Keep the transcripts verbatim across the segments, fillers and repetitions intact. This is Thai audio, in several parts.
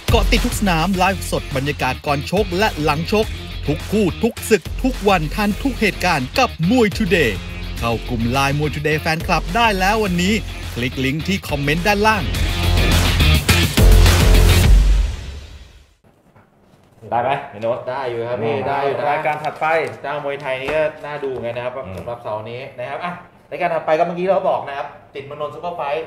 เกาะติดทุกสนามไลฟ์สดบรรยากาศก่อนชกและหลังชกทุกคู่ทุกศึกทุกวันทันทุกเหตุการณ์กับมวยทูเดย์เข้ากลุ่มไลน์มวยทูเดย์แฟนคลับได้แล้ววันนี้คลิกลิงก์ที่คอมเมนต์ด้านล่างได้ไหมพี่โน้ตได้อยู่ครับพี่ได้อยู่รายการถัดไปเจ้ามวยไทยนี่ก็น่าดูไงนะครับสำหรับเสาร์นี้นะครับอ่ะรายการถัดไปก็เมื่อกี้เราบอกนะครับจิตรเมืองนนท์ซุปเปอร์ไฟท์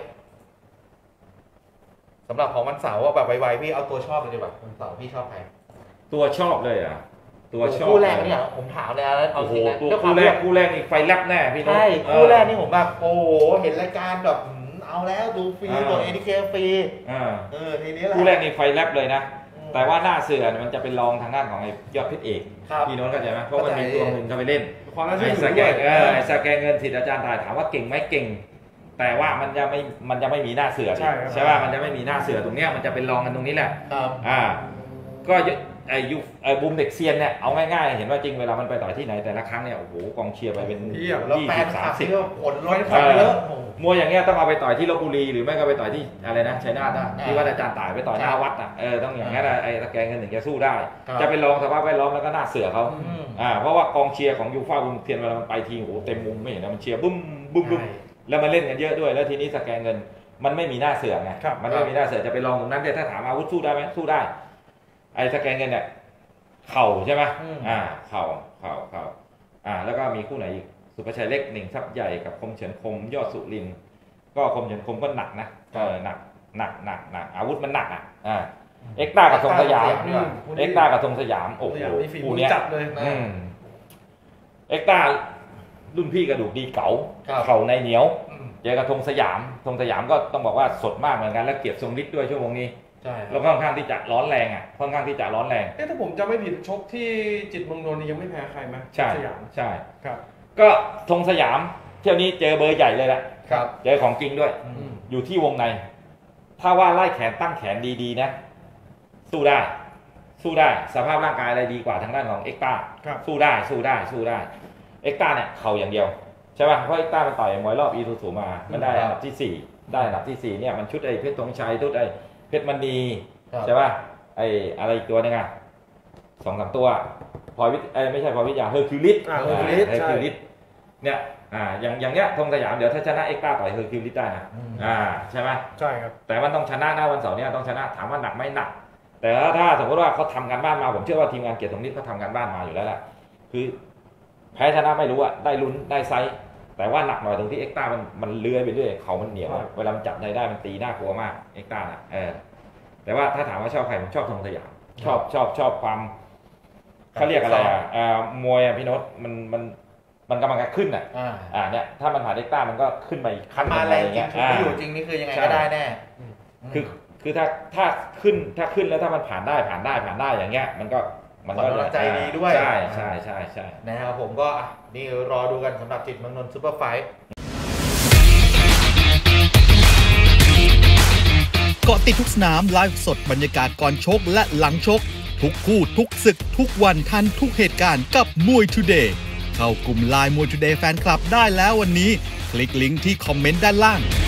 สำหรับของวันเสาร์แบบไวๆพี่เอาตัวชอบเลยดีกว่าวันเสาร์พี่ชอบใครตัวชอบเลยอ่ะตัวชอบคู่แรกเนี่ยผมถามเลยนะเอาจริงนะคู่แรกคู่แรกนี่ไฟแลบแน่พี่โน้ตใช่คู่แรกนี่ผมแบบโอ้โหเห็นรายการแบบเอาแล้วดูฟรีตัวเอทีเคฟรีเออทีนี้แหละคู่แรกนี่ไฟแลบเลยนะแต่ว่าหน้าเสือมันจะเป็นรองทางด้านของไอ้ยอดเพชรเอกพี่โน้ตเข้าใจไหมเพราะมันมีตัวหนึ่งเขาไปเล่นไอ้สแกนเออไอ้สแกนเงินสิทธิ์อาจารย์ถ่ายถามว่าเก่งไหมเก่งแต่ว่ามันจะไม่มันจะไม่มีหน้าเสือใช่ป่ะมันจะไม่มีหน้าเสือตรงเนี้ยมันจะเป็นรองกันตรงนี้แหละอ่าก็ไอ้ยูไอ้บูมเด็กเซียนเนี่ยเอาง่ายๆเห็นว่าจริงเวลามันไปต่อยที่ไหนแต่ละครั้งเนี่ยโอ้โหกองเชียร์ไปเป็นยี่สิบสามสิบผลร้อยคนเยอะมวยอย่างเงี้ยต้องเอาไปต่อยที่ลพบุรีหรือไม่ก็ไปต่อยที่อะไรนะชัยนาทนะที่ว่าอาจารย์ต่ายไปต่อยหน้าวัดอ่ะเออต้องอย่างเงี้ยไอ้ตะแกรงเงินถึงจะสู้ได้จะเป็นรองสภาพแวดล้อมแล้วก็หน้าเสือเขาอ่าเพราะว่ากองเชียร์ของยูฟ่าบุมเทียนเวลามันไปทีโอ้โหเต็มมุมไม่เห็นนะมันเชียร์บึ้มบึ้มบึ้มแล้วมันเล่นกันเยอะด้วยแล้วทีนี้สแกนเงินมันไม่มีหน้าเสือไงมันไม่มีหน้าเสือจะไปลองตรงนั้นเนี่ยถ้าถามอาวุธสู้ได้ไหมสู้ได้ไอ้สแกนเงินเนี่ยเข่าใช่ไหมอ่าเข่าเข่าเข่าอ่าแล้วก็มีคู่ไหนอีกสุภชัยเล็กหนึ่งทัพใหญ่กับคมเฉินคมยอดสุรินทร์ก็คมเฉินคมก็หนักนะเออหนักหนักหนักหนักอาวุธมันหนักอ่ะอ่าเอ็กซ์ต้ากับทรงสยามเอ็กซ์ต้ากับทรงสยามโอ้โหคู่นี้จัดเลยเอ็กซ์ต้ารุ่นพี่กระดูกดีเก๋าเข่าในเหนียวเจอกับธงสยามธงสยามก็ต้องบอกว่าสดมากเหมือนกันและเกียรติทรงฤทธิ์ด้วยชั่วโมงนี้ใช่แล้วค่อนข้างที่จะร้อนแรงอ่ะค่อนข้างที่จะร้อนแรงเอ๊ะถ้าผมจะไม่ผิดชกที่จิตรเมืองนนท์ยังไม่แพ้ใครไหมใช่สยามใช่ครับก็ธงสยามเที่ยวนี้เจอเบอร์ใหญ่เลยแหละครับเจอของจริงด้วยอยู่ที่วงในถ้าว่าไล่แขนตั้งแขนดีๆนะสู้ได้สู้ได้สภาพร่างกายอะไรดีกว่าทางด้านของเอ็กต้าสู้ได้สู้ได้สู้ได้เอ็กต้าเนี่ยเข่าอย่างเดียวใช่ป่ะเพราะเอ็กต้ามันต่อยมวยรอบอีทูสูมามันได้อันดับที่สี่ได้อันดับที่สี่เนี่ยมันชุดไอ้เพชรธงชัยชุดไอ้เพชรมณีใช่ป่ะไอ้อะไรอีกตัวนึงอ่ะสองสามตัวพลอยวิทย์ไอ้ไม่ใช่พลอยวิทยาเฮอร์คิวลิสเฮอร์คิวลิสเฮอร์คิวลิสเนี่ยอ่าอย่างอย่างเงี้ยธงสยามเดี๋ยวถ้าชนะเอ็กต้าต่อยเฮอร์คิวลิสได้นะอ่าใช่ไหมใช่ครับแต่มันต้องชนะนะวันเสาร์นี้ต้องชนะถามว่าหนักไม่หนักแต่ถ้าสมมติว่าเขาทำการบ้านมาผมเชื่อว่าทีมงานเกียรติทรงฤทธิ์เขาทำการบ้านมาอยู่แล้วแหละคือแพ้ชนะไม่รู้อะได้ลุ้นได้ไซส์แต่ว่าหนักหน่อยตรงที่เอ็กต้ามันมันเลื้อยไปเรื่อยเขามันเหนียวเวลามันจับได้ได้มันตีน่ากลัวมากเอ็กต้าน่ะเออแต่ว่าถ้าถามว่าชอบใครผมชอบธงสยามชอบชอบชอบความเขาเรียกอะไรอ่ะมวยอ่ะพี่โน้ตมันมันมันกำลังจะขึ้นอ่ะอ่าเนี่ยถ้ามันผ่านเอ็กต้ามันก็ขึ้นไปอีกขั้นมาแรงจริงคืออยู่จริงนี่คือยังไงก็ได้แน่คือคือถ้าถ้าขึ้นถ้าขึ้นแล้วถ้ามันผ่านได้ผ่านได้ผ่านได้อย่างเงี้ยมันก็มันก็ใจดีด้วยใช่ใช่ใช่ใช่นะครับผมก็นี่รอดูกันสำหรับจิตรเมืองนนท์ซุปเปอร์ไฟท์เกาะติดทุกสนามไลฟ์สดบรรยากาศก่อนชกและหลังชกทุกคู่ทุกศึกทุกวันทันทุกเหตุการณ์กับมวยทูเดย์เข้ากลุ่มไลน์มวยทูเดย์แฟนคลับได้แล้ววันนี้คลิกลิงก์ที่คอมเมนต์ด้านล่าง